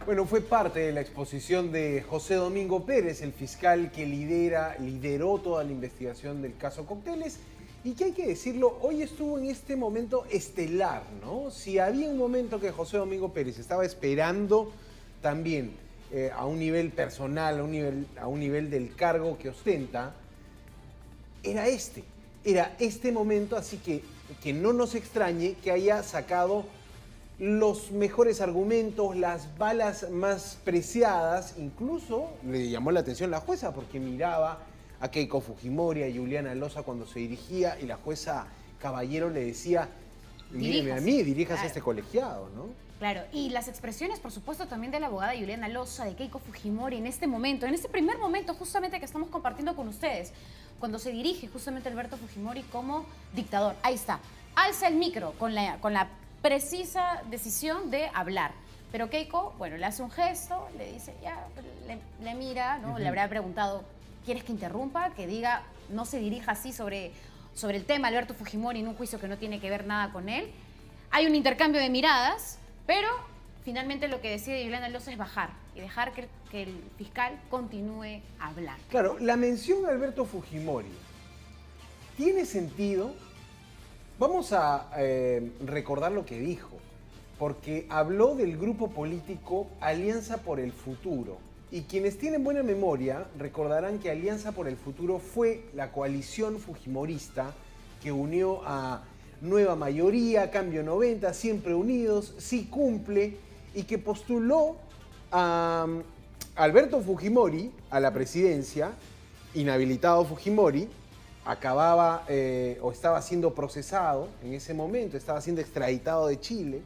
Bueno, fue parte de la exposición de José Domingo Pérez, el fiscal que lideró toda la investigación del caso Cócteles, y que hay que decirlo, hoy estuvo en este momento estelar, ¿no? Si había un momento que José Domingo Pérez estaba esperando también a un nivel personal, a un nivel del cargo que ostenta, era este momento, así que no nos extrañe que haya sacado los mejores argumentos, las balas más preciadas. Incluso le llamó la atención la jueza porque miraba a Keiko Fujimori, a Juliana Loza cuando se dirigía, y la jueza Caballero le decía, míreme a mí, diríjase a este colegiado, ¿no? Claro, y las expresiones, por supuesto, también de la abogada Juliana Loza, de Keiko Fujimori, en este momento, en este primer momento justamente que estamos compartiendo con ustedes, cuando se dirige justamente Alberto Fujimori como dictador. Ahí está, alza el micro con la precisa decisión de hablar. Pero Keiko, bueno, le hace un gesto, le dice, ya, le mira, ¿no? Le habrá preguntado, ¿quieres que interrumpa? Que diga, no se dirija así sobre el tema Alberto Fujimori en un juicio que no tiene que ver nada con él. Hay un intercambio de miradas, pero finalmente lo que decide Juliana Loza es bajar y dejar que el fiscal continúe hablando. Claro, la mención a Alberto Fujimori tiene sentido. Vamos a recordar lo que dijo, porque habló del grupo político Alianza por el Futuro. Y quienes tienen buena memoria recordarán que Alianza por el Futuro fue la coalición fujimorista que unió a Nueva Mayoría, Cambio 90, Siempre Unidos, Sí Cumple, y que postuló a Alberto Fujimori a la presidencia, inhabilitado Fujimori, acababa o estaba siendo procesado en ese momento, estaba siendo extraditado de Chile.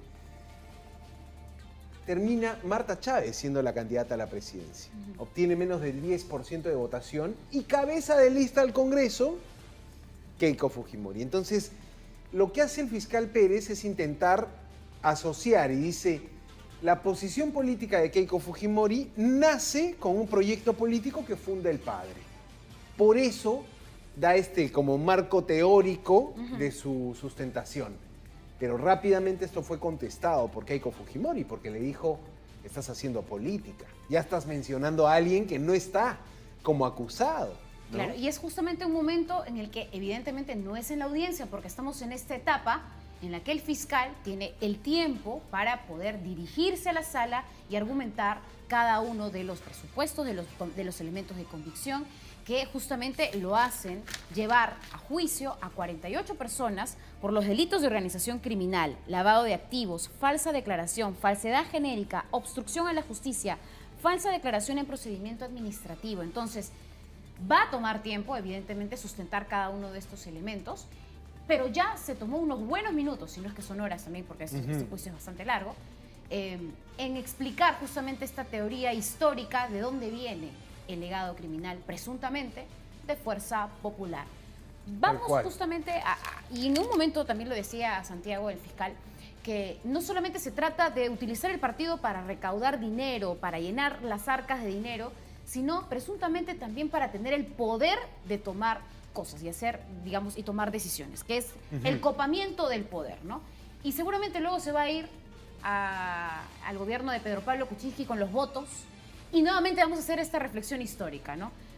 Termina Marta Chávez siendo la candidata a la presidencia. Obtiene menos del 10% de votación y cabeza de lista al Congreso, Keiko Fujimori. Entonces, lo que hace el fiscal Pérez es intentar asociar y dice, la posición política de Keiko Fujimori nace con un proyecto político que funda el padre. Por eso da como marco teórico de su sustentación. Pero rápidamente esto fue contestado por Keiko Fujimori, porque le dijo, estás haciendo política, ya estás mencionando a alguien que no está como acusado, ¿no? Claro, y es justamente un momento en el que evidentemente no es en la audiencia, porque estamos en esta etapa en la que el fiscal tiene el tiempo para poder dirigirse a la sala y argumentar cada uno de los presupuestos, de los elementos de convicción, que justamente lo hacen llevar a juicio a 48 personas por los delitos de organización criminal, lavado de activos, falsa declaración, falsedad genérica, obstrucción a la justicia, falsa declaración en procedimiento administrativo. Entonces, va a tomar tiempo, evidentemente, sustentar cada uno de estos elementos, pero ya se tomó unos buenos minutos, si no es que son horas también, porque este juicio es bastante largo, en explicar justamente esta teoría histórica de dónde viene el legado criminal, presuntamente, de Fuerza Popular. Vamos justamente y en un momento también lo decía Santiago, el fiscal, que no solamente se trata de utilizar el partido para recaudar dinero, para llenar las arcas de dinero, sino presuntamente también para tener el poder de tomar cosas y hacer, digamos, y tomar decisiones, que es el copamiento del poder, ¿no? Y seguramente luego se va a ir al gobierno de Pedro Pablo Kuczynski con los votos y nuevamente vamos a hacer esta reflexión histórica, ¿no?